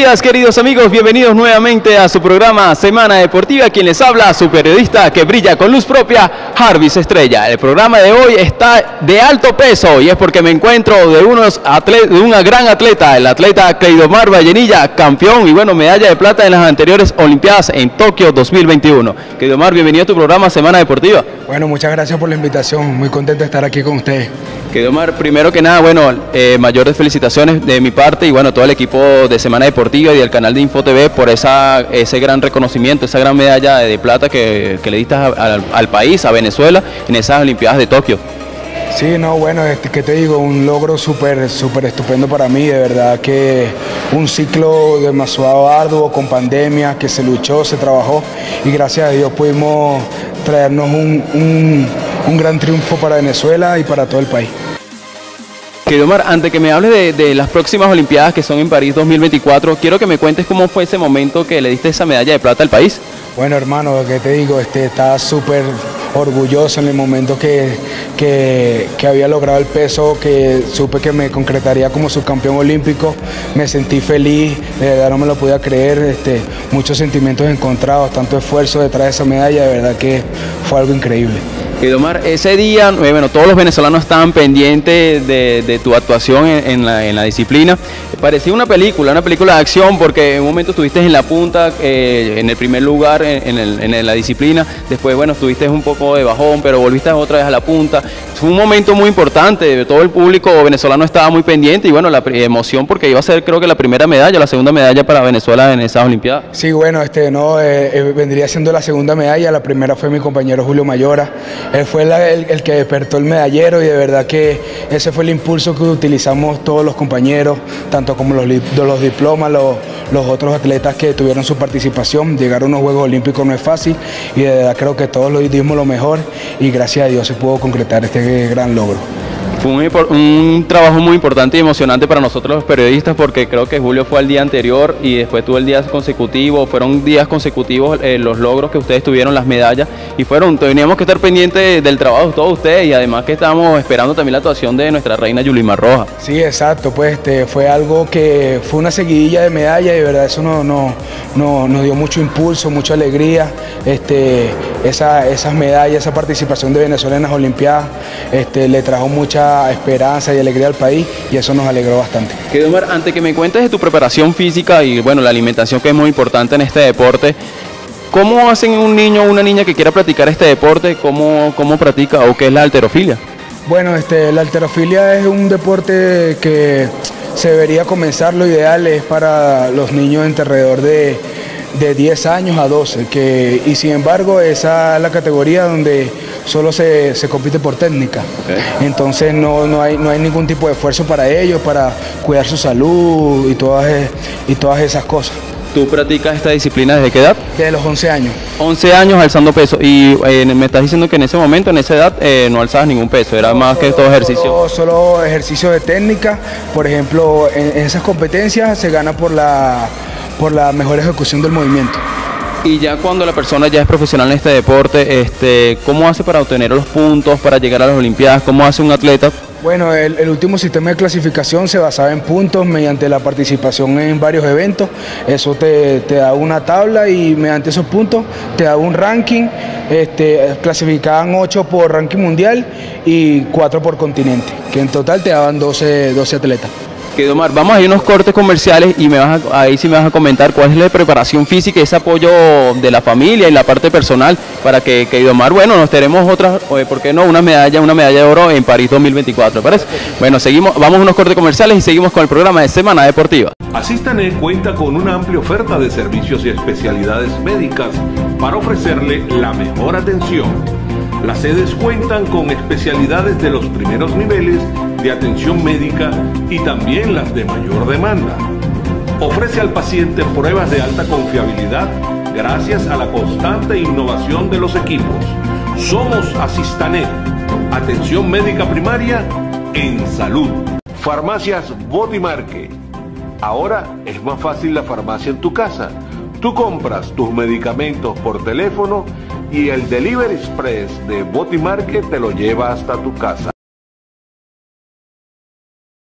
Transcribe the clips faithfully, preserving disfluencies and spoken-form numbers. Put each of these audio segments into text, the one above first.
días, queridos amigos, bienvenidos nuevamente a su programa Semana Deportiva. Quien les habla, su periodista que brilla con luz propia, Jarvis Estrella. El programa de hoy está de alto peso y es porque me encuentro de, unos atlet de una gran atleta, el atleta Cleidomar Vallenilla, campeón y bueno, medalla de plata en las anteriores Olimpiadas en Tokio dos mil veintiuno. Cleidomar, bienvenido a tu programa Semana Deportiva. Bueno, muchas gracias por la invitación, muy contento de estar aquí con ustedes. Cleidomar, primero que nada, bueno, eh, mayores felicitaciones de mi parte y bueno, todo el equipo de Semana Deportiva y del canal de InfoTV por esa, ese gran reconocimiento, esa gran medalla de plata que, que le diste a, a, al país, a Venezuela, en esas Olimpiadas de Tokio. Sí, no, bueno, este, ¿qué te digo? Un logro súper, súper estupendo para mí, de verdad que un ciclo demasiado arduo con pandemia, que se luchó, se trabajó y gracias a Dios pudimos traernos un, un, un gran triunfo para Venezuela y para todo el país. Cleidomar, antes que me hables de, de las próximas Olimpiadas que son en París dos mil veinticuatro, quiero que me cuentes cómo fue ese momento que le diste esa medalla de plata al país. Bueno, hermano, lo que te digo, este, estaba súper orgulloso en el momento que, que, que había logrado el peso, que supe que me concretaría como subcampeón olímpico. Me sentí feliz, de verdad no me lo podía creer, este, muchos sentimientos encontrados, tanto esfuerzo detrás de esa medalla, de verdad que fue algo increíble. Cleidomar, ese día, bueno, todos los venezolanos estaban pendientes de, de tu actuación en, en, la, en la disciplina. Parecía una película, una película de acción, porque en un momento estuviste en la punta, eh, en el primer lugar en, en, el, en la disciplina. Después, bueno, estuviste un poco de bajón, pero volviste otra vez a la punta. Fue un momento muy importante, todo el público venezolano estaba muy pendiente y bueno, la emoción porque iba a ser creo que la primera medalla, la segunda medalla para Venezuela en esas Olimpiadas. Sí, bueno, este, no, eh, eh, vendría siendo la segunda medalla, la primera fue mi compañero Julio Mayora. Él fue la, el, el que despertó el medallero y de verdad que ese fue el impulso que utilizamos todos los compañeros, tanto como los, los diplomas, los, los otros atletas que tuvieron su participación. Llegar a unos Juegos Olímpicos no es fácil y de verdad creo que todos lo dimos lo mejor y gracias a Dios se pudo concretar este gran logro. Fue un, un trabajo muy importante y emocionante para nosotros los periodistas porque creo que Julio fue al día anterior y después tuvo el día consecutivo, fueron días consecutivos eh, los logros que ustedes tuvieron, las medallas y fueron, teníamos que estar pendientes del trabajo de todos ustedes y además que estábamos esperando también la actuación de nuestra reina Yulimar Rojas. Sí, exacto, pues este, fue algo que fue una seguidilla de medallas y de verdad eso nos no, no, no dio mucho impulso, mucha alegría, este, esa, esas medallas, esa participación de Venezuela en las Olimpiadas este, le trajo mucha esperanza y alegría al país y eso nos alegró bastante. Cleidomar, antes que me cuentes de tu preparación física y bueno, la alimentación que es muy importante en este deporte, ¿cómo hacen un niño o una niña que quiera practicar este deporte? ¿Cómo, cómo practica o qué es la halterofilia? Bueno, este, la halterofilia es un deporte que se debería comenzar, lo ideal es para los niños entre alrededor de de diez años a doce, que, y sin embargo esa es la categoría donde solo se, se compite por técnica. Okay. Entonces no, no, hay, no hay ningún tipo de esfuerzo para ellos, para cuidar su salud y todas, y todas esas cosas. ¿Tú practicas esta disciplina desde qué edad? Desde los once años. once años alzando peso y eh, me estás diciendo que en ese momento, en esa edad, eh, no alzabas ningún peso, era no, más solo, que todo ejercicio. Solo, solo ejercicio de técnica, por ejemplo, en, en esas competencias se gana por la... por la mejor ejecución del movimiento. Y ya cuando la persona ya es profesional en este deporte, este, ¿cómo hace para obtener los puntos, para llegar a las Olimpiadas? ¿Cómo hace un atleta? Bueno, el, el último sistema de clasificación se basaba en puntos mediante la participación en varios eventos. Eso te, te da una tabla y mediante esos puntos te da un ranking. Este, clasificaban ocho por ranking mundial y cuatro por continente, que en total te daban doce, doce atletas. Cleidomar, vamos a ir a unos cortes comerciales y me vas a, ahí sí me vas a comentar cuál es la preparación física y ese apoyo de la familia y la parte personal para que Cleidomar, bueno, nos tenemos otras, ¿por qué no? Una medalla, una medalla de oro en París dos mil veinticuatro, ¿te parece? Bueno, seguimos, vamos a unos cortes comerciales y seguimos con el programa de Semana Deportiva. Asistanet cuenta con una amplia oferta de servicios y especialidades médicas para ofrecerle la mejor atención. Las sedes cuentan con especialidades de los primeros niveles de atención médica y también las de mayor demanda. Ofrece al paciente pruebas de alta confiabilidad gracias a la constante innovación de los equipos. Somos Asistanet, atención médica primaria en salud. Farmacias Botimarque. Ahora es más fácil la farmacia en tu casa. Tú compras tus medicamentos por teléfono y el Delivery Express de Botimarque te lo lleva hasta tu casa.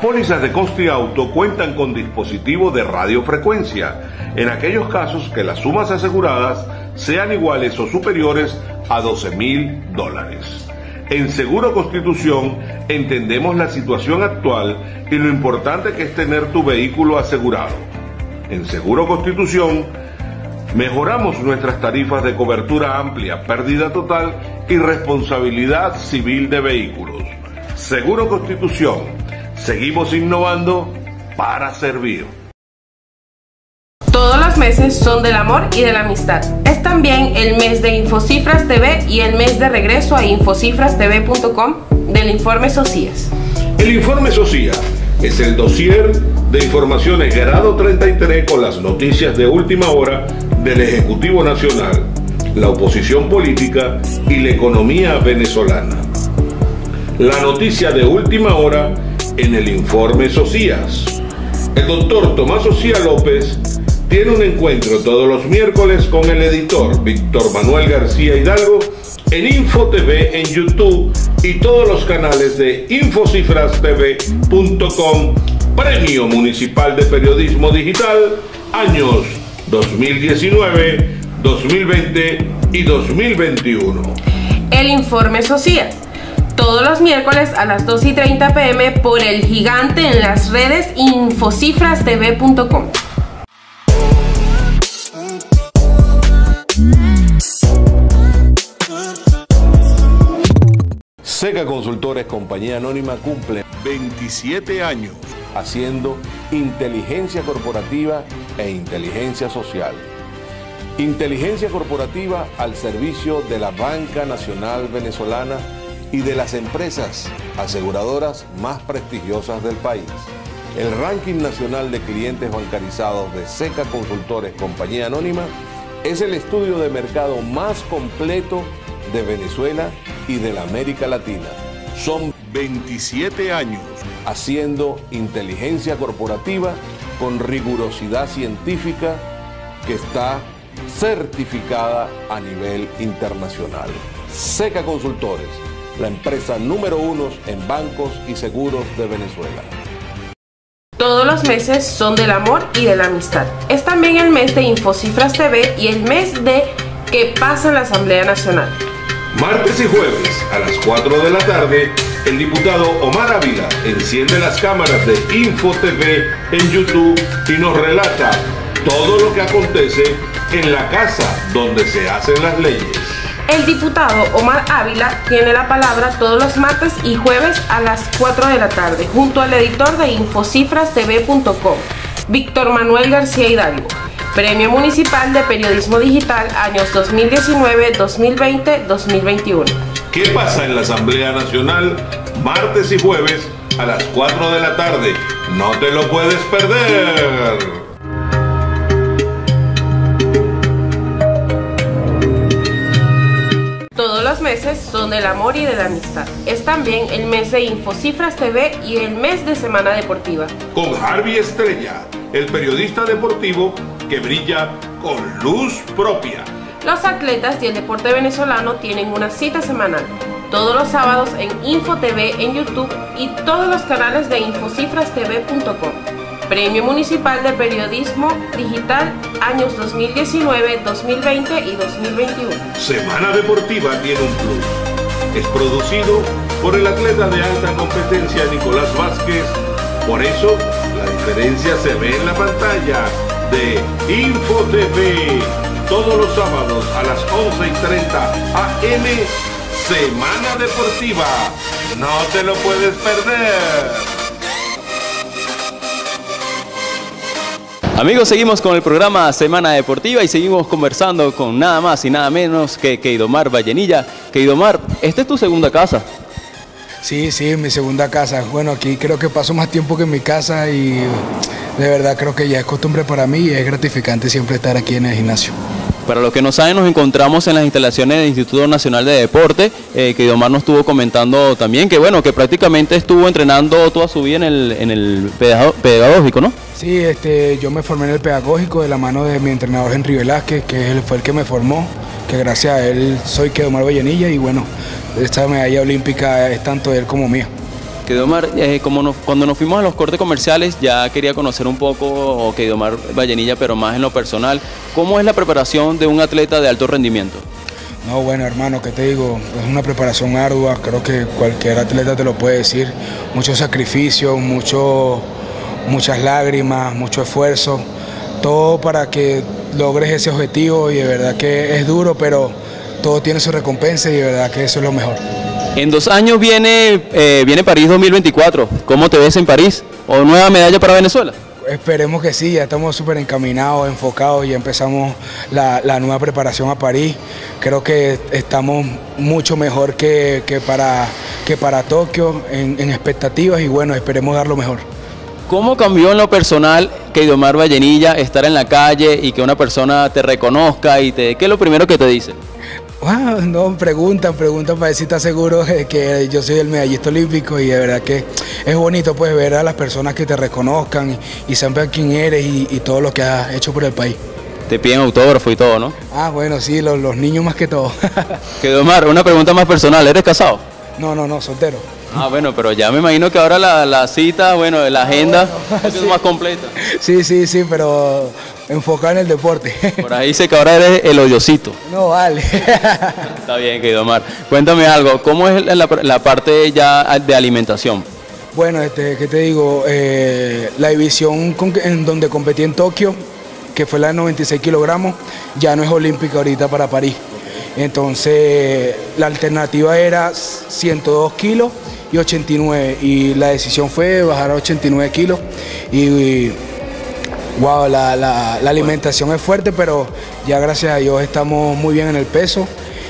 pólizas de Costi Auto cuentan con dispositivo de radiofrecuencia en aquellos casos que las sumas aseguradas sean iguales o superiores a doce mil dólares. En Seguro Constitución entendemos la situación actual y lo importante que es tener tu vehículo asegurado. En Seguro Constitución mejoramos nuestras tarifas de cobertura amplia, pérdida total y responsabilidad civil de vehículos. Seguro Constitución, seguimos innovando para servir. Todos los meses son del amor y de la amistad. Es también el mes de Infocifras T V y el mes de regreso a infocifras t v punto com del informe Socias. El informe Socias es el dossier de informaciones grado treinta y tres con las noticias de última hora del Ejecutivo Nacional, la oposición política y la economía venezolana. La noticia de última hora en el informe Socias. El doctor Tomás Ocía López tiene un encuentro todos los miércoles con el editor Víctor Manuel García Hidalgo en Info T V en YouTube y todos los canales de infocifras t v punto com. Premio Municipal de Periodismo Digital, años dos mil diecinueve, dos mil veinte y dos mil veintiuno. El informe Socias. Todos los miércoles a las dos y treinta p m por el gigante en las redes infocifras t v punto com. Seca Consultores Compañía Anónima cumple veintisiete años haciendo inteligencia corporativa e inteligencia social. Inteligencia corporativa al servicio de la Banca Nacional Venezolana y de las empresas aseguradoras más prestigiosas del país. El ranking nacional de clientes bancarizados de Seca Consultores Compañía Anónima es el estudio de mercado más completo de Venezuela y de la América Latina. Son veintisiete años haciendo inteligencia corporativa con rigurosidad científica que está certificada a nivel internacional. Seca Consultores, la empresa número uno en bancos y seguros de Venezuela. Todos los meses son del amor y de la amistad. Es también el mes de Infocifras T V y el mes de ¿Qué pasa en la Asamblea Nacional? Martes y jueves a las cuatro de la tarde, el diputado Omar Ávila enciende las cámaras de Info T V en YouTube y nos relata todo lo que acontece en la casa donde se hacen las leyes. El diputado Omar Ávila tiene la palabra todos los martes y jueves a las cuatro de la tarde, junto al editor de infocifras t v punto com, Víctor Manuel García Hidalgo. Premio Municipal de Periodismo Digital, años dos mil diecinueve, dos mil veinte, dos mil veintiuno. ¿Qué pasa en la Asamblea Nacional? Martes y jueves a las cuatro de la tarde. No te lo puedes perder. Todos los meses son del amor y de la amistad. Es también el mes de Infocifras T V y el mes de Semana Deportiva. Con Harvey Estrella, el periodista deportivo que brilla con luz propia. Los atletas y el deporte venezolano tienen una cita semanal, todos los sábados en Info T V en YouTube y todos los canales de infocifras t v punto com. Premio Municipal de Periodismo Digital, años dos mil diecinueve, dos mil veinte y dos mil veintiuno. Semana Deportiva tiene un plus. Es producido por el atleta de alta competencia Nicolás Vázquez. Por eso, la diferencia se ve en la pantalla de Info T V. Todos los sábados a las once y treinta a eme, Semana Deportiva. No te lo puedes perder. Amigos, seguimos con el programa Semana Deportiva y seguimos conversando con nada más y nada menos que Keidomar Vallenilla. Keidomar, esta es tu segunda casa. Sí, sí, mi segunda casa. Bueno, aquí creo que paso más tiempo que en mi casa y de verdad creo que ya es costumbre para mí y es gratificante siempre estar aquí en el gimnasio. Para los que no saben, nos encontramos en las instalaciones del Instituto Nacional de Deporte, eh, que Keidomar nos estuvo comentando también, que bueno, que prácticamente estuvo entrenando toda su vida en el, en el pedagógico, ¿no? Sí, este, yo me formé en el pedagógico de la mano de mi entrenador Henry Velázquez, que él fue el que me formó, que gracias a él soy Keidomar Vallenilla y bueno, esta medalla olímpica es tanto de él como mía. Queidomar, eh, como nos, cuando nos fuimos a los cortes comerciales, ya quería conocer un poco Queidomar Vallenilla, pero más en lo personal. ¿Cómo es la preparación de un atleta de alto rendimiento? No, bueno, hermano, ¿qué te digo? Es una preparación ardua, creo que cualquier atleta te lo puede decir. Mucho sacrificio, mucho, muchas lágrimas, mucho esfuerzo, todo para que logres ese objetivo, y de verdad que es duro, pero todo tiene su recompensa y de verdad que eso es lo mejor. En dos años viene, eh, viene París dos mil veinticuatro. ¿Cómo te ves en París? ¿O nueva medalla para Venezuela? Esperemos que sí, ya estamos súper encaminados, enfocados, y empezamos la, la nueva preparación a París. Creo que estamos mucho mejor que, que, para, que para Tokio en, en expectativas, y bueno, esperemos dar lo mejor. ¿Cómo cambió en lo personal Queidomar Vallenilla estar en la calle y que una persona te reconozca y te... ¿Qué es lo primero que te dice? Wow, no, preguntan, preguntan para ver si estás seguro de que yo soy el medallista olímpico, y de verdad que es bonito pues ver a las personas que te reconozcan y, y sepan quién eres y, y todo lo que has hecho por el país. Te piden autógrafo y todo, ¿no? Ah, bueno, sí, los, los niños más que todo. Queidomar, una pregunta más personal, ¿eres casado? No, no, no, soltero. Ah, bueno, pero ya me imagino que ahora la, la cita, bueno, la agenda Ah, bueno, es sí. más completa. Sí, sí, sí, pero enfocado en el deporte. Por ahí dice que ahora eres el odiosito. No, vale. Está bien, Queidomar. Cuéntame algo, ¿cómo es la, la parte ya de alimentación? Bueno, este, ¿qué te digo? Eh, la división con, en donde competí en Tokio, que fue la de noventa y seis kilogramos, ya no es olímpica ahorita para París. Entonces, la alternativa era ciento dos kilos y ochenta y nueve, y la decisión fue bajar a ochenta y nueve kilos. Y, y wow, la, la, la alimentación es fuerte, pero ya gracias a Dios estamos muy bien en el peso,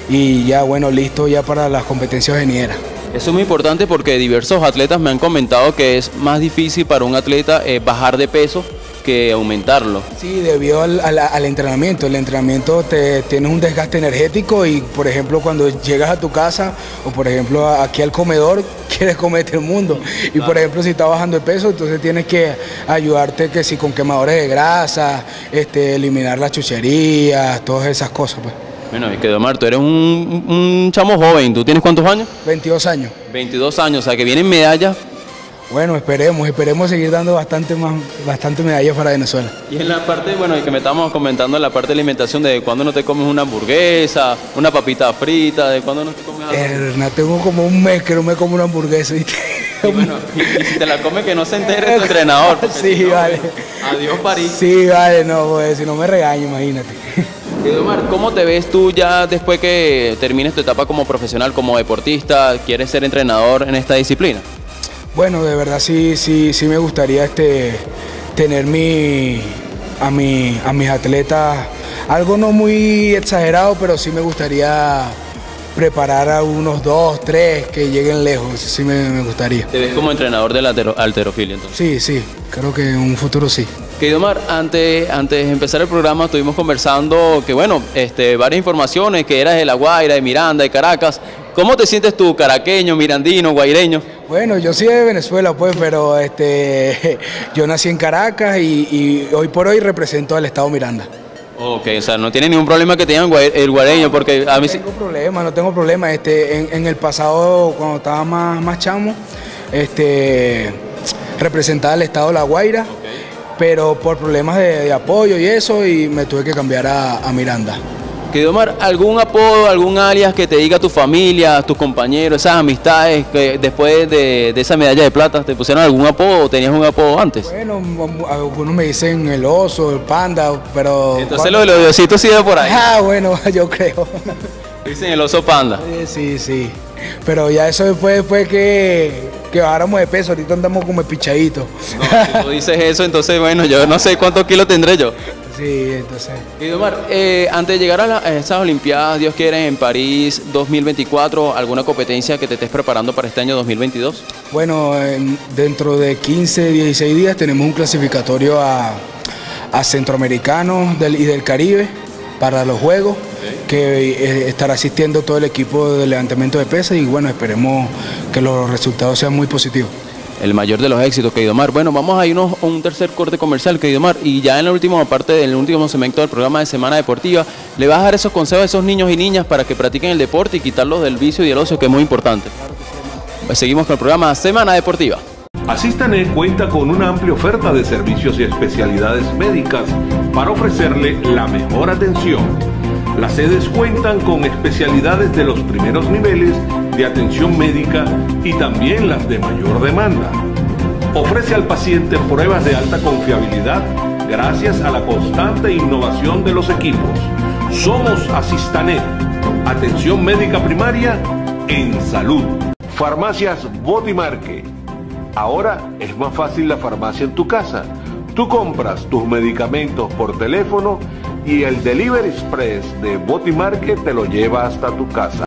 y ya bueno, listo ya para las competencias venideras. Eso es muy importante porque diversos atletas me han comentado que es más difícil para un atleta eh, bajar de peso que aumentarlo. Sí, debido al, al, al entrenamiento. El entrenamiento te tienes un desgaste energético, y por ejemplo cuando llegas a tu casa o por ejemplo aquí al comedor quieres comerte el mundo, y por ejemplo si estás bajando de peso, entonces tienes que ayudarte que si con quemadores de grasa, este, eliminar las chucherías, todas esas cosas pues. Bueno, y Queidomar, tú eres un, un chamo joven, ¿tú tienes cuántos años? veintidós años. veintidós años, o sea que vienen medallas. Bueno, esperemos, esperemos seguir dando bastante más, bastante medallas para Venezuela. Y en la parte, bueno, y que me estábamos comentando en la parte de alimentación, de cuándo no te comes una hamburguesa, una papita frita, de cuándo no te comes algo. Erna, tengo como un mes que no me como una hamburguesa, ¿viste? Y bueno, y, y si te la comes que no se entere tu entrenador. Sí, si no, vale. Adiós París. Sí, vale, no, pues si no me regaño, imagínate. Queidomar, ¿cómo te ves tú ya después que termines tu etapa como profesional, como deportista? ¿Quieres ser entrenador en esta disciplina? Bueno, de verdad sí, sí, sí me gustaría este, tener mi, a, mi, a mis atletas, algo no muy exagerado, pero sí me gustaría preparar a unos dos, tres que lleguen lejos, sí me, me gustaría. ¿Te ves como entrenador de la altero, halterofilia entonces? Sí, sí, creo que en un futuro sí. Queidomar, antes, antes de empezar el programa estuvimos conversando que bueno, este, varias informaciones, que eras de La Guaira, de Miranda, de Caracas. ¿Cómo te sientes tú, caraqueño, mirandino, guaireño? Bueno, yo soy de Venezuela, pues, pero este, yo nací en Caracas y, y hoy por hoy represento al estado Miranda. Ok, o sea, no tiene ningún problema que tengan el guareño, porque a mí sí... No tengo problema, no tengo problema. Este, en, en el pasado, cuando estaba más, más chamo, este, representaba al estado de La Guaira, okay, pero por problemas de, de apoyo y eso, y me tuve que cambiar a, a Miranda. Queidomar, ¿algún apodo, algún alias que te diga tu familia, tus compañeros, esas amistades, que después de, de esa medalla de plata, te pusieron algún apodo o tenías un apodo antes? Bueno, algunos me dicen el oso, el panda, pero... Entonces lo de los diositos sigue por ahí. Ah, bueno, yo creo. Dicen el oso panda. Sí, sí, pero ya eso después, después que, que bajáramos de peso, ahorita andamos como pichaditos. No, si tú dices eso, entonces bueno, yo no sé cuántos kilos tendré yo. Sí, entonces... Queidomar, eh, antes de llegar a, la, a esas Olimpiadas, Dios quiere, en París dos mil veinticuatro, ¿alguna competencia que te estés preparando para este año dos mil veintidós? Bueno, en, dentro de quince, dieciséis días tenemos un clasificatorio a, a Centroamericanos del, y del Caribe para los Juegos, okay, que eh, estará asistiendo todo el equipo de levantamiento de pesas, y bueno, esperemos que los resultados sean muy positivos. El mayor de los éxitos, Queidomar. Bueno, vamos a irnos a un tercer corte comercial, Queidomar, y ya en la última parte del último segmento del programa de Semana Deportiva, le vas a dar esos consejos a esos niños y niñas para que practiquen el deporte y quitarlos del vicio y del ocio, que es muy importante. Seguimos con el programa Semana Deportiva. Asistanet cuenta con una amplia oferta de servicios y especialidades médicas para ofrecerle la mejor atención. Las sedes cuentan con especialidades de los primeros niveles de atención médica y también las de mayor demanda. Ofrece al paciente pruebas de alta confiabilidad gracias a la constante innovación de los equipos. Somos Asistanet, atención médica primaria en salud. Farmacias Botimarque. Ahora es más fácil la farmacia en tu casa. Tú compras tus medicamentos por teléfono y el Delivery Express de Botimarque te lo lleva hasta tu casa.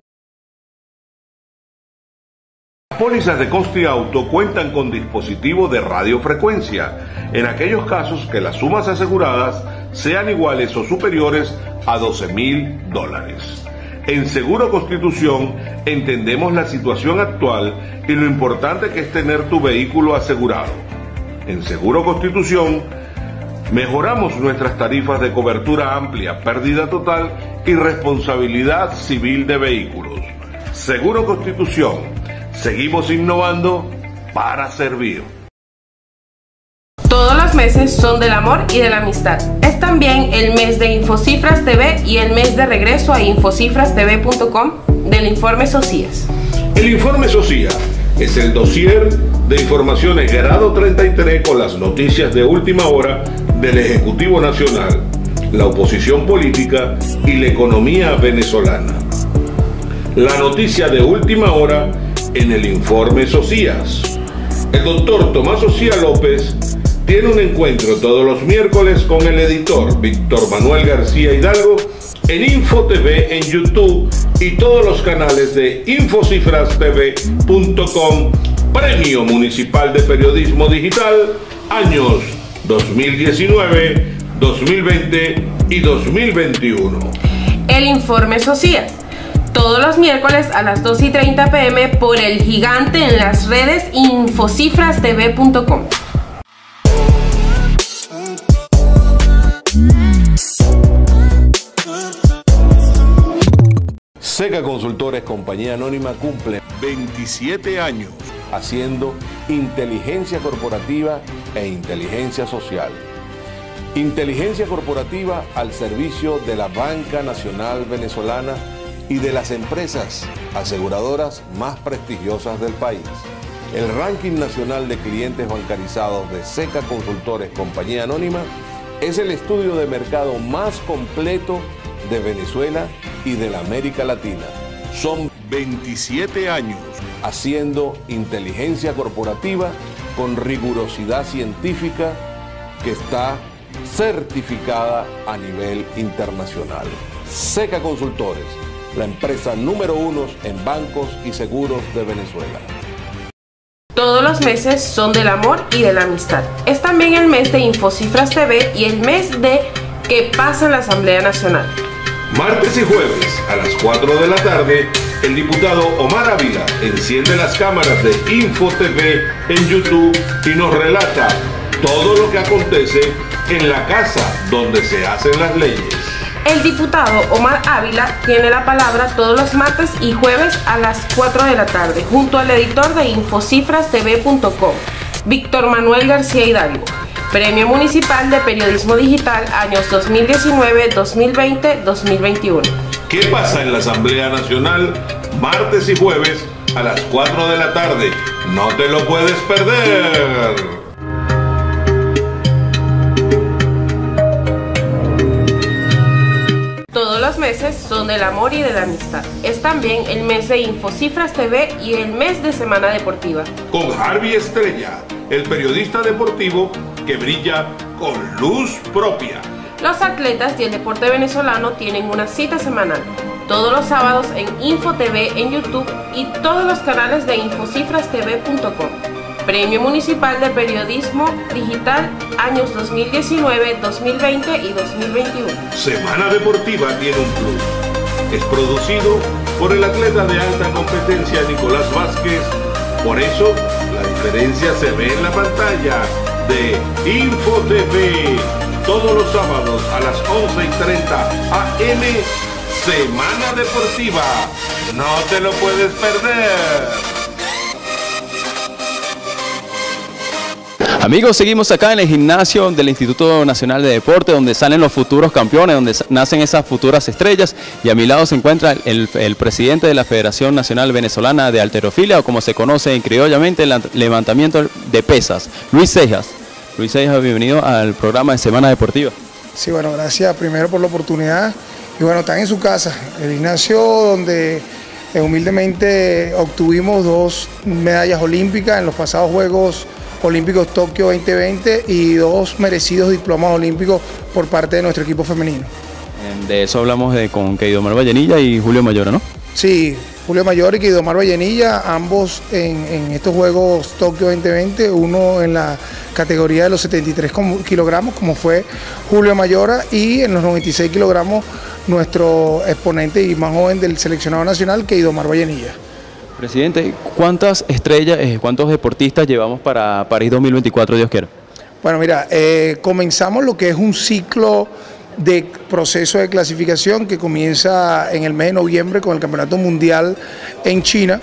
Las pólizas de Costi Auto cuentan con dispositivo de radiofrecuencia en aquellos casos que las sumas aseguradas sean iguales o superiores a doce mil dólares. En Seguro Constitución entendemos la situación actual y lo importante que es tener tu vehículo asegurado. En Seguro Constitución mejoramos nuestras tarifas de cobertura amplia, pérdida total y responsabilidad civil de vehículos. Seguro Constitución, seguimos innovando para servir. Todos los meses son del amor y de la amistad. Es también el mes de Infocifras T V y el mes de regreso a infocifras t v punto com del informe Socias. El informe Socia es el dossier de informaciones grado treinta y tres con las noticias de última hora del Ejecutivo Nacional, la oposición política y la economía venezolana. La noticia de última hora en el informe Socias. El doctor Tomás Ocía López tiene un encuentro todos los miércoles con el editor Víctor Manuel García Hidalgo en Info T V en YouTube y todos los canales de infocifras t v punto com. Premio Municipal de Periodismo Digital, años dos mil diecinueve, dos mil veinte y dos mil veintiuno. El informe Socias. Todos los miércoles a las dos y treinta p m por el gigante en las redes infocifras t v punto com. Seca Consultores Compañía Anónima cumple veintisiete años haciendo inteligencia corporativa e inteligencia social. Inteligencia corporativa al servicio de la Banca Nacional Venezolana y de las empresas aseguradoras más prestigiosas del país. El ranking nacional de clientes bancarizados de Seca Consultores Compañía Anónima es el estudio de mercado más completo de Venezuela y de la América Latina. Son veintisiete años haciendo inteligencia corporativa con rigurosidad científica que está certificada a nivel internacional. Seca Consultores, la empresa número uno en bancos y seguros de Venezuela. Todos los meses son del amor y de la amistad. Es también el mes de Infocifras T V y el mes de ¿Qué pasa en la Asamblea Nacional? Martes y jueves a las cuatro de la tarde, el diputado Omar Ávila enciende las cámaras de Info T V en YouTube y nos relata todo lo que acontece en la casa donde se hacen las leyes. El diputado Omar Ávila tiene la palabra todos los martes y jueves a las cuatro de la tarde, junto al editor de infocifras t v punto com, Víctor Manuel García Hidalgo. Premio Municipal de Periodismo Digital, años dos mil diecinueve, dos mil veinte, dos mil veintiuno. ¿Qué pasa en la Asamblea Nacional? Martes y jueves a las cuatro de la tarde. No te lo puedes perder. Todos los meses son del amor y de la amistad. Es también el mes de Infocifras T V y el mes de Semana Deportiva. Con Harvey Estrella, el periodista deportivo que brilla con luz propia. Los atletas y el deporte venezolano tienen una cita semanal, todos los sábados en Info T V en YouTube y todos los canales de infocifras t v punto com. Premio Municipal de Periodismo Digital, años dos mil diecinueve, dos mil veinte y dos mil veintiuno. Semana Deportiva tiene un plus. Es producido por el atleta de alta competencia Nicolás Vázquez. Por eso, la diferencia se ve en la pantalla de Info T V. Todos los sábados a las once y treinta a m Semana Deportiva. No te lo puedes perder. Amigos, seguimos acá en el gimnasio del Instituto Nacional de Deporte, donde salen los futuros campeones, donde nacen esas futuras estrellas. Y a mi lado se encuentra el, el presidente de la Federación Nacional Venezolana de Halterofilia, o como se conoce criollamente, el levantamiento de pesas, Luis Cejas. Luis Cejas, bienvenido al programa de Semana Deportiva. Sí, bueno, gracias primero por la oportunidad. Y bueno, están en su casa, el gimnasio donde eh, humildemente obtuvimos dos medallas olímpicas en los pasados Juegos Olímpicos Tokio veinte veinte y dos merecidos diplomas olímpicos por parte de nuestro equipo femenino. De eso hablamos de, con Keidomar Vallenilla y Julio Mayora, ¿no? Sí, Julio Mayora y Keidomar Vallenilla, ambos en, en estos Juegos Tokio veinte veinte, uno en la categoría de los setenta y tres kilogramos, como fue Julio Mayora, y en los noventa y seis kilogramos nuestro exponente y más joven del seleccionado nacional, Keidomar Vallenilla. Presidente, ¿cuántas estrellas, eh, cuántos deportistas llevamos para París dos mil veinticuatro, Dios quiera? Bueno, mira, eh, comenzamos lo que es un ciclo de proceso de clasificación que comienza en el mes de noviembre con el Campeonato Mundial en China,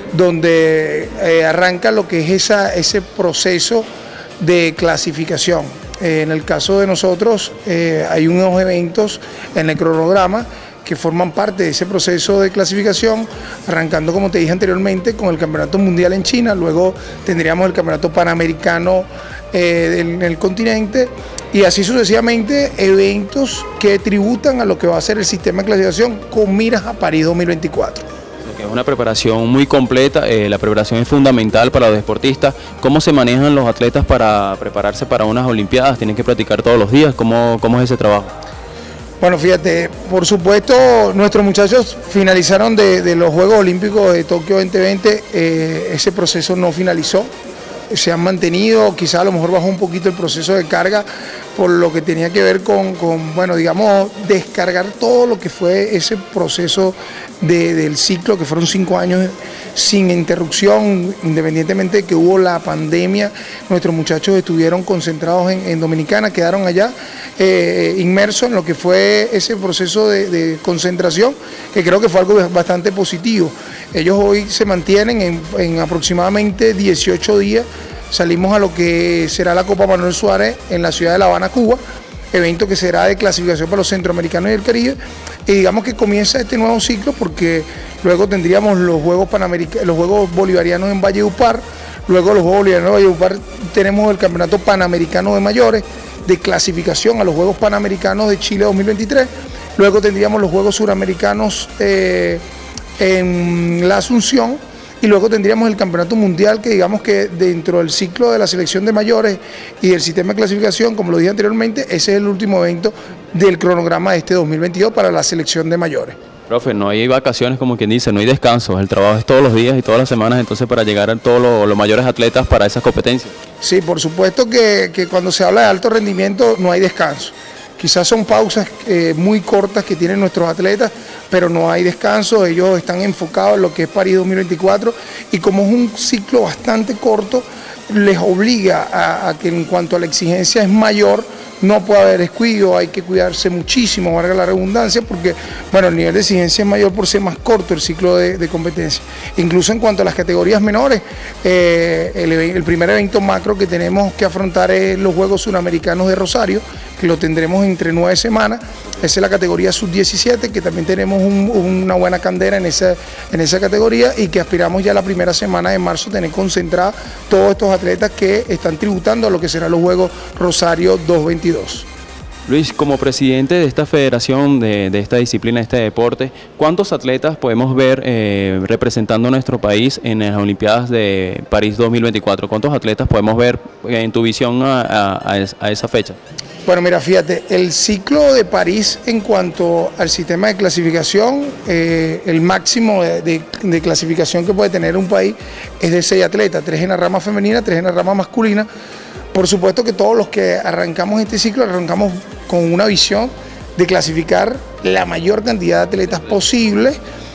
donde eh, arranca lo que es esa, ese proceso de clasificación. Eh, en el caso de nosotros eh, hay unos eventos en el cronograma que forman parte de ese proceso de clasificación, arrancando, como te dije anteriormente, con el Campeonato Mundial en China, luego tendríamos el Campeonato Panamericano eh, en el continente, y así sucesivamente eventos que tributan a lo que va a ser el sistema de clasificación con miras a París dos mil veinticuatro. Es una preparación muy completa, eh, la preparación es fundamental para los deportistas. ¿Cómo se manejan los atletas para prepararse para unas olimpiadas? ¿Tienen que practicar todos los días? ¿Cómo, cómo es ese trabajo? Bueno, fíjate, por supuesto nuestros muchachos finalizaron de, de los Juegos Olímpicos de Tokio veinte veinte, eh, ese proceso no finalizó, se han mantenido, quizás a lo mejor bajó un poquito el proceso de carga por lo que tenía que ver con, con bueno, digamos, descargar todo lo que fue ese proceso de, del ciclo, que fueron cinco años sin interrupción, independientemente de que hubo la pandemia. Nuestros muchachos estuvieron concentrados en, en Dominicana, quedaron allá eh, inmersos en lo que fue ese proceso de, de concentración, que creo que fue algo bastante positivo. Ellos hoy se mantienen en, en aproximadamente dieciocho días. Salimos a lo que será la Copa Manuel Suárez en la ciudad de La Habana, Cuba, evento que será de clasificación para los centroamericanos y el Caribe, y digamos que comienza este nuevo ciclo porque luego tendríamos los Juegos Panamericanos, los Juegos Bolivarianos en Valledupar, luego los Juegos Bolivarianos de Valledupar tenemos el Campeonato Panamericano de Mayores de clasificación a los Juegos Panamericanos de Chile dos mil veintitrés, luego tendríamos los Juegos Suramericanos eh, en la Asunción, y luego tendríamos el Campeonato Mundial, que digamos que dentro del ciclo de la selección de mayores y del sistema de clasificación, como lo dije anteriormente, ese es el último evento del cronograma de este dos mil veintidós para la selección de mayores. Profe, no hay vacaciones, como quien dice, no hay descansos, el trabajo es todos los días y todas las semanas, entonces para llegar a todos los, los mayores atletas para esas competencias. Sí, por supuesto que, que cuando se habla de alto rendimiento no hay descanso. Quizás son pausas eh, muy cortas que tienen nuestros atletas, pero no hay descanso, ellos están enfocados en lo que es París dos mil veinticuatro, y como es un ciclo bastante corto, les obliga a, a que en cuanto a la exigencia es mayor, no puede haber descuido, hay que cuidarse muchísimo, valga la redundancia, porque bueno, el nivel de exigencia es mayor por ser más corto el ciclo de, de competencia. Incluso en cuanto a las categorías menores, eh, el, el primer evento macro que tenemos que afrontar es los Juegos Suramericanos de Rosario, que lo tendremos entre nueve semanas. Esa es la categoría sub diecisiete, que también tenemos un, una buena candera en esa, en esa categoría, y que aspiramos ya la primera semana de marzo tener concentrados todos estos atletas que están tributando a lo que serán los Juegos Rosario dos mil veintidós. Luis, como presidente de esta federación, de, de esta disciplina, de este deporte, ¿cuántos atletas podemos ver eh, representando a nuestro país en las Olimpiadas de París dos mil veinticuatro? ¿Cuántos atletas podemos ver en tu visión a, a, a esa fecha? Bueno, mira, fíjate, el ciclo de París en cuanto al sistema de clasificación, eh, el máximo de, de, de clasificación que puede tener un país es de seis atletas, tres en la rama femenina, tres en la rama masculina. Por supuesto que todos los que arrancamos este ciclo arrancamos con una visión de clasificar la mayor cantidad de atletas posible.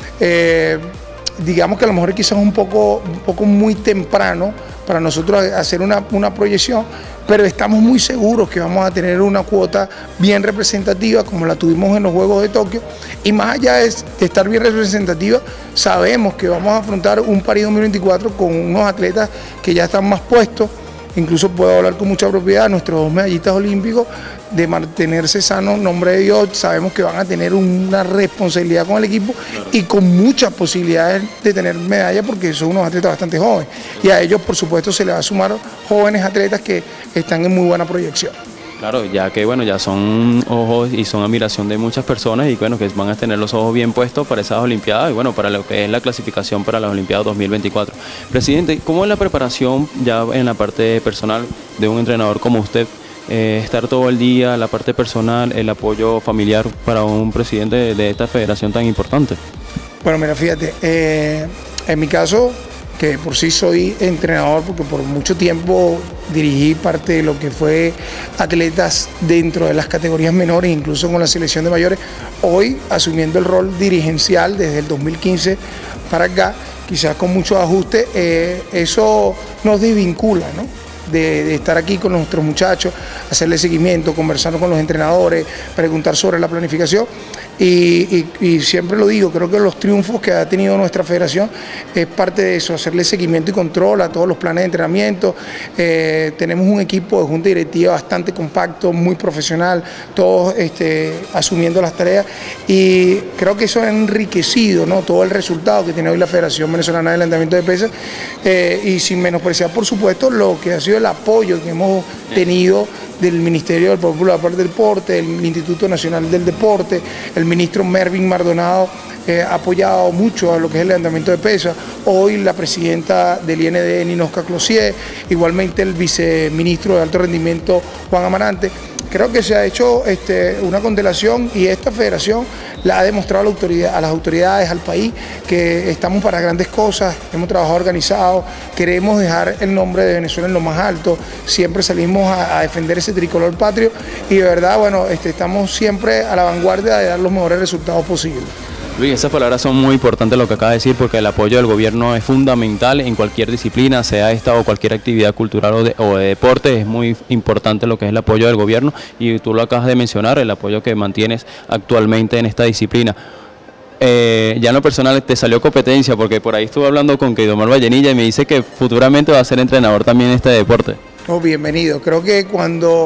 Eh, digamos que a lo mejor quizás un poco, un poco muy temprano para nosotros hacer una, una proyección, pero estamos muy seguros que vamos a tener una cuota bien representativa como la tuvimos en los Juegos de Tokio, y más allá de, de estar bien representativa, sabemos que vamos a afrontar un París dos mil veinticuatro con unos atletas que ya están más puestos, incluso puedo hablar con mucha propiedad, nuestros dos medallistas olímpicos, de mantenerse sanos, en nombre de Dios, sabemos que van a tener una responsabilidad con el equipo y con muchas posibilidades de tener medallas porque son unos atletas bastante jóvenes. Y a ellos, por supuesto, se les va a sumar jóvenes atletas que están en muy buena proyección. Claro, ya que bueno, ya son ojos y son admiración de muchas personas y bueno, que van a tener los ojos bien puestos para esas Olimpiadas y bueno, para lo que es la clasificación para las Olimpiadas dos mil veinticuatro. Presidente, ¿cómo es la preparación ya en la parte personal de un entrenador como usted? Eh, estar todo el día, la parte personal, el apoyo familiar para un presidente de, de esta federación tan importante. Bueno, mira, fíjate, eh, en mi caso, que por sí soy entrenador, porque por mucho tiempo dirigí parte de lo que fue atletas dentro de las categorías menores, incluso con la selección de mayores, hoy asumiendo el rol dirigencial desde el dos mil quince para acá, quizás con muchos ajustes, eh, eso nos desvincula, ¿no? De, de estar aquí con nuestros muchachos, hacerle seguimiento, conversar con los entrenadores, preguntar sobre la planificación y, y, y siempre lo digo, creo que los triunfos que ha tenido nuestra federación es parte de eso, hacerle seguimiento y control a todos los planes de entrenamiento. Eh, tenemos un equipo de junta directiva bastante compacto, muy profesional, todos este, asumiendo las tareas y creo que eso ha enriquecido, ¿no?, todo el resultado que tiene hoy la Federación Venezolana de Levantamiento de Pesas eh, y sin menospreciar, por supuesto, lo que ha sido el apoyo que hemos tenido del Ministerio del Popular del Deporte, del Instituto Nacional del Deporte, el ministro Mervin Mardonado eh, ha apoyado mucho a lo que es el levantamiento de pesas, hoy la presidenta del I N D, Ninosca Clossier, igualmente el viceministro de alto rendimiento, Juan Amarante. Creo que se ha hecho este, una constelación y esta federación la ha demostrado a, la autoridad, a las autoridades, al país, que estamos para grandes cosas, hemos trabajado organizado, queremos dejar el nombre de Venezuela en lo más alto, siempre salimos a, a defender ese tricolor patrio y de verdad, bueno, este, estamos siempre a la vanguardia de dar los mejores resultados posibles. Luis, esas palabras son muy importantes lo que acaba de decir porque el apoyo del gobierno es fundamental en cualquier disciplina, sea esta o cualquier actividad cultural o de, o de deporte, es muy importante lo que es el apoyo del gobierno y tú lo acabas de mencionar, el apoyo que mantienes actualmente en esta disciplina. Eh, ya en lo personal te salió competencia porque por ahí estuve hablando con Keidomar Vallenilla y me dice que futuramente va a ser entrenador también en este deporte. Oh, bienvenido, creo que cuando,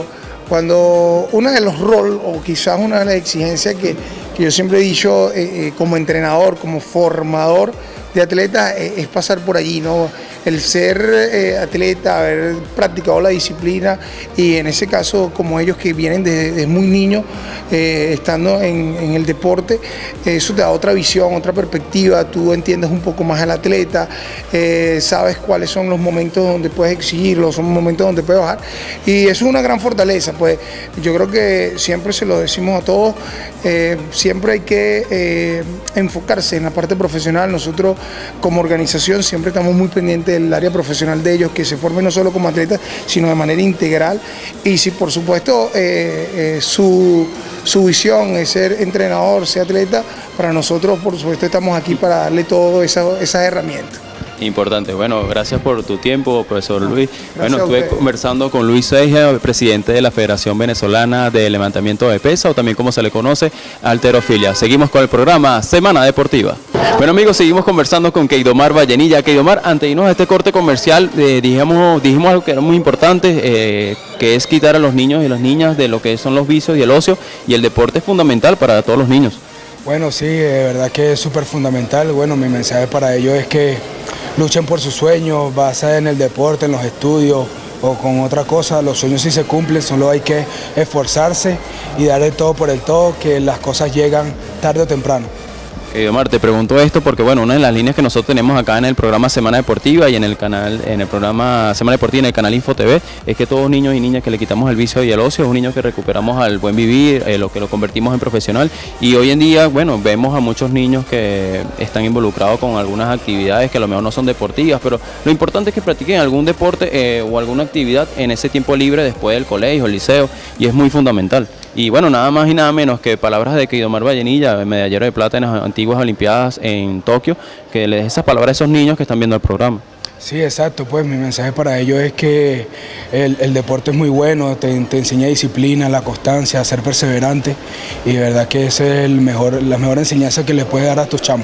cuando uno de los roles o quizás una de las exigencias que que yo siempre he dicho eh, eh, como entrenador, como formador de atletas, eh, es pasar por allí, ¿no? El ser eh, atleta, haber practicado la disciplina y en ese caso como ellos que vienen desde, desde muy niños eh, estando en, en el deporte, eso te da otra visión, otra perspectiva, tú entiendes un poco más al atleta, eh, sabes cuáles son los momentos donde puedes exigirlo, son momentos donde puedes bajar y eso es una gran fortaleza, pues yo creo que siempre se lo decimos a todos, eh, siempre hay que eh, enfocarse en la parte profesional, nosotros como organización siempre estamos muy pendientes del área profesional de ellos, que se formen no solo como atletas, sino de manera integral. Y si por supuesto eh, eh, su, su visión es ser entrenador, ser atleta, para nosotros por supuesto estamos aquí para darle todas esa, esas herramientas. Importante. Bueno, gracias por tu tiempo, profesor Luis. Gracias bueno, estuve conversando con Luis Seija, presidente de la Federación Venezolana de Levantamiento de Pesas, o también como se le conoce, halterofilia. Seguimos con el programa Semana Deportiva. Bueno, amigos, seguimos conversando con Keidomar Vallenilla. Keidomar, antes de irnos a este corte comercial, eh, dijimos, dijimos algo que era muy importante, eh, que es quitar a los niños y las niñas de lo que son los vicios y el ocio, y el deporte es fundamental para todos los niños. Bueno, sí, de verdad que es súper fundamental. Bueno, mi mensaje para ellos es que luchen por sus sueños, sea en el deporte, en los estudios o con otra cosa. Los sueños sí se cumplen, solo hay que esforzarse y darle todo por el todo, que las cosas llegan tarde o temprano. Keidomar, te pregunto esto porque bueno, una de las líneas que nosotros tenemos acá en el programa Semana Deportiva y en el canal, en el programa Semana Deportiva en el canal Info T V, es que todos niños y niñas que le quitamos el vicio y el ocio, es un niño que recuperamos al buen vivir, eh, lo que lo convertimos en profesional. Y hoy en día, bueno, vemos a muchos niños que están involucrados con algunas actividades que a lo mejor no son deportivas, pero lo importante es que practiquen algún deporte eh, o alguna actividad en ese tiempo libre después del colegio, el liceo, y es muy fundamental. Y bueno, nada más y nada menos que palabras de Keidomar Vallenilla, medallero de plata en las antiguas Olimpiadas en Tokio, que le dé esas palabras a esos niños que están viendo el programa. Sí, exacto, pues mi mensaje para ellos es que el, el deporte es muy bueno, te, te enseña disciplina, la constancia, ser perseverante y de verdad que esa es el mejor, la mejor enseñanza que le puedes dar a tus chamos.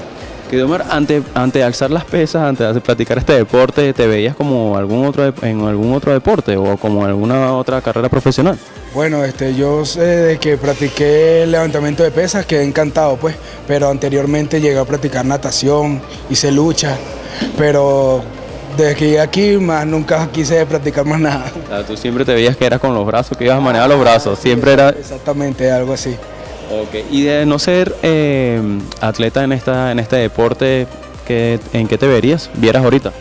Guidomar, antes, antes de alzar las pesas, antes de practicar este deporte, ¿te veías como algún otro en algún otro deporte o como alguna otra carrera profesional? Bueno, este, yo sé de que practiqué el levantamiento de pesas, quedé encantado, pues, pero anteriormente llegué a practicar natación, hice lucha, pero desde que llegué aquí, más nunca quise practicar más nada. O sea, tú siempre te veías que eras con los brazos, que ibas a manejar los brazos, siempre era... Exactamente, algo así. Okay. Y de no ser eh, atleta en esta en este deporte, ¿qué, ¿en qué te verías? ¿Vieras ahorita?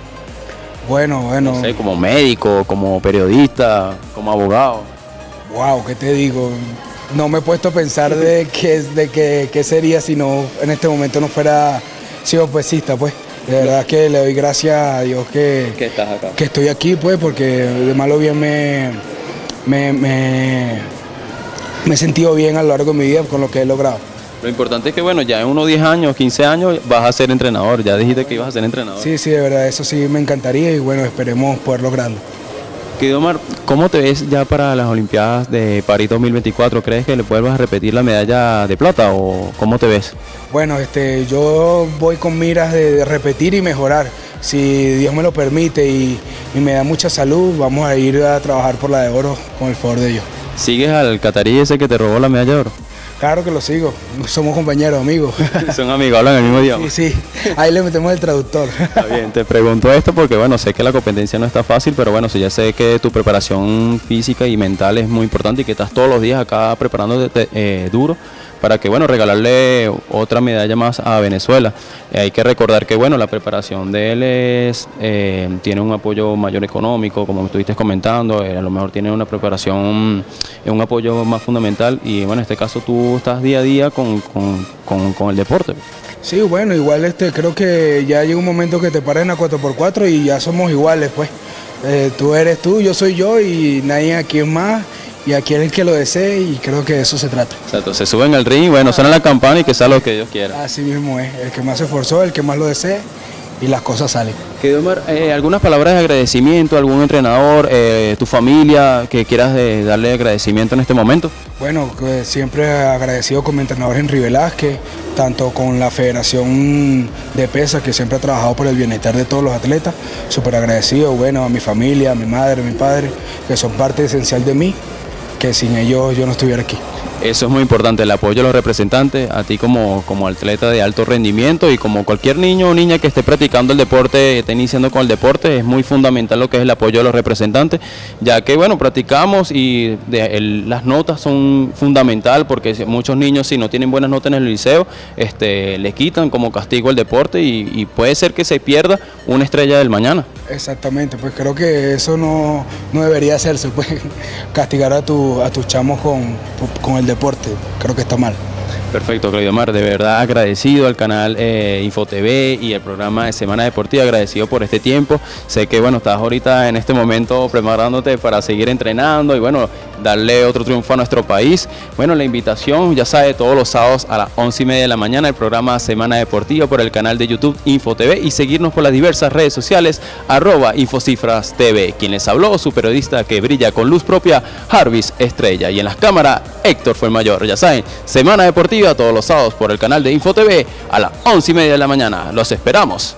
Bueno, bueno. No sé, como médico, como periodista, como abogado. Wow, ¿qué te digo? No me he puesto a pensar de qué de que, qué sería si no en este momento no fuera sido pesista, pues. De verdad que le doy gracias a Dios que, ¿Qué estás acá? que estoy aquí, pues, porque de malo bien me, me, me, me he sentido bien a lo largo de mi vida con lo que he logrado. Lo importante es que, bueno, ya en unos diez años, quince años vas a ser entrenador. Ya dijiste que ibas a ser entrenador. Sí, sí, de verdad, eso sí me encantaría y bueno, esperemos poder lograrlo. Guidomar, ¿cómo te ves ya para las Olimpiadas de París dos mil veinticuatro? ¿Crees que le vuelvas a repetir la medalla de plata o cómo te ves? Bueno, este, yo voy con miras de, de repetir y mejorar. Si Dios me lo permite y, y me da mucha salud, vamos a ir a trabajar por la de oro con el favor de Dios. ¿Sigues al catarí ese que te robó la medalla de oro? Claro que lo sigo, somos compañeros, amigos. Son amigos, hablan el mismo idioma. Sí, sí, ahí le metemos el traductor. Está bien, te pregunto esto porque bueno, sé que la competencia no está fácil, pero bueno, sí, ya sé que tu preparación física y mental es muy importante y que estás todos los días acá preparándote eh, duro para que bueno, regalarle otra medalla más a Venezuela. Eh, hay que recordar que bueno, la preparación de él es, eh, tiene un apoyo mayor económico, como me estuviste comentando, eh, a lo mejor tiene una preparación, eh, un apoyo más fundamental y bueno, en este caso tú estás día a día con, con, con, con el deporte. Sí, bueno, igual este, creo que ya llega un momento que te pares en la cuatro por cuatro y ya somos iguales, pues. Eh, tú eres tú, yo soy yo y nadie aquí es más. Y aquí es el que lo desee y creo que de eso se trata. Exacto, se suben al ring, bueno, suena la campana y que sea lo que Dios quiera. Así mismo es, el que más se esforzó, el que más lo desee y las cosas salen. Guidomar, eh, ¿algunas palabras de agradecimiento, algún entrenador, eh, tu familia que quieras de darle agradecimiento en este momento? Bueno, pues siempre agradecido con mi entrenador Henry Velázquez, tanto con la Federación de Pesas que siempre ha trabajado por el bienestar de todos los atletas, súper agradecido, bueno, a mi familia, a mi madre, a mi padre, que son parte esencial de mí, que sin ellos yo no estuviera aquí. Eso es muy importante, el apoyo de los representantes, a ti como, como atleta de alto rendimiento y como cualquier niño o niña que esté practicando el deporte, esté iniciando con el deporte, es muy fundamental lo que es el apoyo de los representantes, ya que bueno, practicamos y de, el, las notas son fundamental porque muchos niños si no tienen buenas notas en el liceo, este, le quitan como castigo el deporte y, y puede ser que se pierda una estrella del mañana. Exactamente, pues creo que eso no, no debería hacerse, pues castigar a, tu, a tus chamos con, con el deporte, creo que está mal. Perfecto, Guidomar, de verdad agradecido al canal eh, InfoTV y el programa de Semana Deportiva, agradecido por este tiempo. Sé que bueno, estás ahorita en este momento preparándote para seguir entrenando y bueno, darle otro triunfo a nuestro país. Bueno, la invitación, ya sabe, todos los sábados a las once y media de la mañana, el programa Semana Deportiva por el canal de YouTube InfoTV y seguirnos por las diversas redes sociales, arroba Infocifras T V. Quien les habló, su periodista que brilla con luz propia, Jarvis Estrella. Y en las cámaras, Héctor Fuenmayor. Ya saben, Semana Deportiva todos los sábados por el canal de InfoTV a las once y media de la mañana. Los esperamos.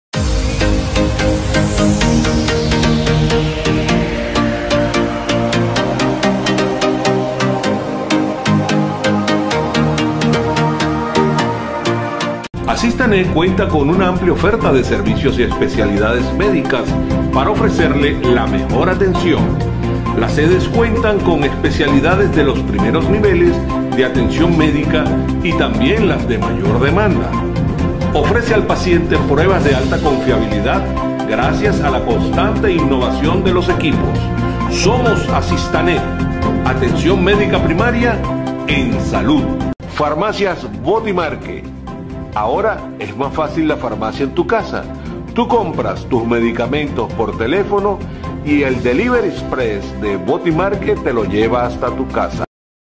Asistanet cuenta con una amplia oferta de servicios y especialidades médicas para ofrecerle la mejor atención. Las sedes cuentan con especialidades de los primeros niveles de atención médica y también las de mayor demanda. Ofrece al paciente pruebas de alta confiabilidad gracias a la constante innovación de los equipos. Somos Asistanet, atención médica primaria en salud. Farmacias Botimarque. Ahora es más fácil la farmacia en tu casa. Tú compras tus medicamentos por teléfono y el Delivery Express de Botimarque te lo lleva hasta tu casa.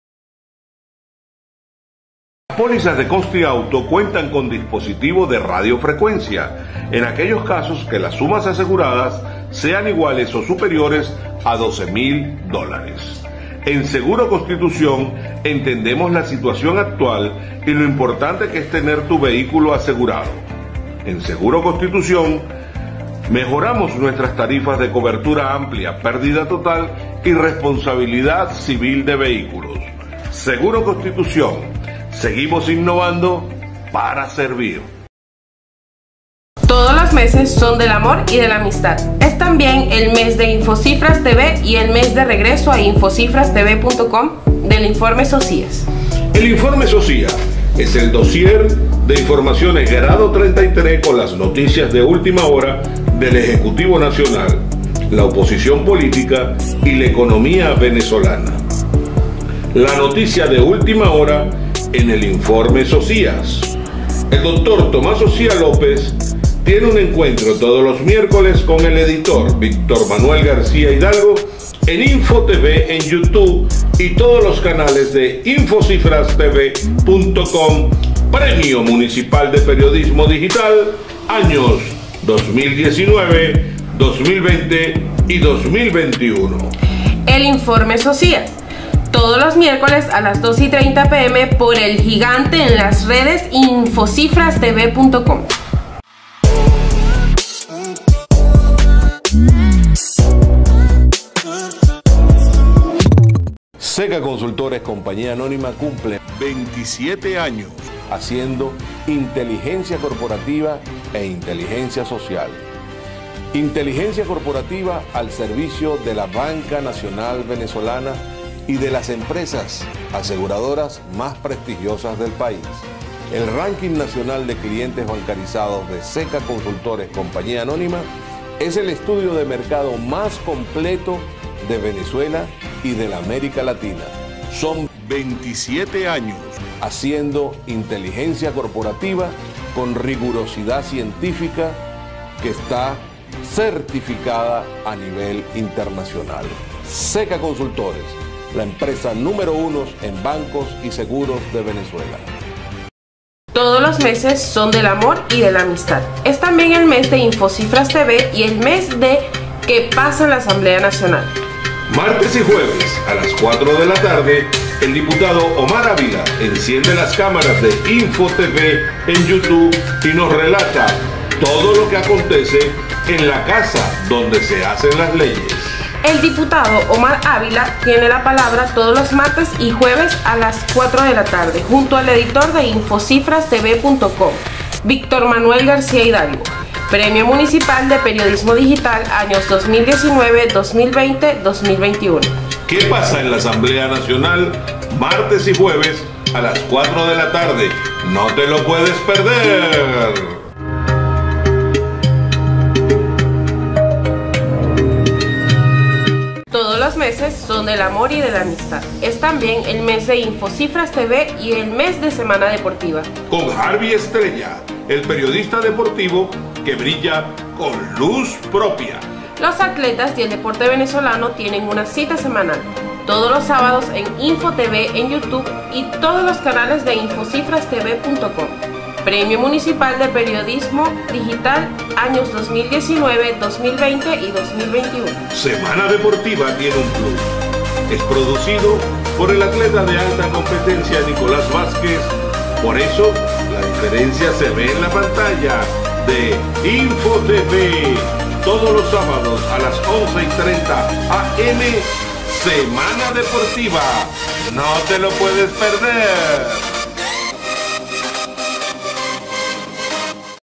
Las pólizas de Costi Auto cuentan con dispositivo de radiofrecuencia en aquellos casos que las sumas aseguradas sean iguales o superiores a doce mil dólares. En Seguro Constitución entendemos la situación actual y lo importante que es tener tu vehículo asegurado. En Seguro Constitución mejoramos nuestras tarifas de cobertura amplia, pérdida total y responsabilidad civil de vehículos. Seguro Constitución, seguimos innovando para servir. Todos los meses son del amor y de la amistad. Es también el mes de Infocifras T V y el mes de regreso a infocifras t v punto com del informe Socias. El informe Socias es el dossier de informaciones grado treinta y tres con las noticias de última hora del Ejecutivo Nacional, la oposición política y la economía venezolana. La noticia de última hora en el informe Socias. El doctor Tomás Ocía López tiene un encuentro todos los miércoles con el editor Víctor Manuel García Hidalgo en InfoTV en YouTube y todos los canales de infocifras t v punto com. Premio Municipal de Periodismo Digital, años dos mil diecinueve, dos mil veinte y dos mil veintiuno. El informe Socias. Todos los miércoles a las dos y treinta p m por el gigante en las redes infocifras t v punto com. Seca Consultores Compañía Anónima cumple veintisiete años haciendo inteligencia corporativa e inteligencia social. Inteligencia corporativa al servicio de la Banca Nacional Venezolana y de las empresas aseguradoras más prestigiosas del país. El ranking nacional de clientes bancarizados de Seca Consultores Compañía Anónima es el estudio de mercado más completo de Venezuela y de la América Latina. Son veintisiete años haciendo inteligencia corporativa con rigurosidad científica que está certificada a nivel internacional. Seca Consultores, la empresa número uno en bancos y seguros de Venezuela. Todos los meses son del amor y de la amistad. Es también el mes de Infocifras T V y el mes de ¿Qué pasa en la Asamblea Nacional? Martes y jueves a las cuatro de la tarde, el diputado Omar Ávila enciende las cámaras de InfoTV en YouTube y nos relata todo lo que acontece en la casa donde se hacen las leyes. El diputado Omar Ávila tiene la palabra todos los martes y jueves a las cuatro de la tarde, junto al editor de infocifras t v punto com, Víctor Manuel García Hidalgo. Premio Municipal de Periodismo Digital, años dos mil diecinueve, dos mil veinte, dos mil veintiuno. ¿Qué pasa en la Asamblea Nacional? Martes y jueves a las cuatro de la tarde. No te lo puedes perder. Todos los meses son del amor y de la amistad. Es también el mes de Infocifras T V y el mes de Semana Deportiva. Con Harvey Estrella, el periodista deportivo que brilla con luz propia. Los atletas y el deporte venezolano tienen una cita semanal, todos los sábados en InfoTV en YouTube y todos los canales de infocifras t v punto com. Premio Municipal de Periodismo Digital, años dos mil diecinueve, dos mil veinte y dos mil veintiuno. Semana Deportiva tiene un plus. Es producido por el atleta de alta competencia Nicolás Vázquez. Por eso, la diferencia se ve en la pantalla de InfoTV. Todos los sábados a las once y treinta a eme, Semana Deportiva. No te lo puedes perder.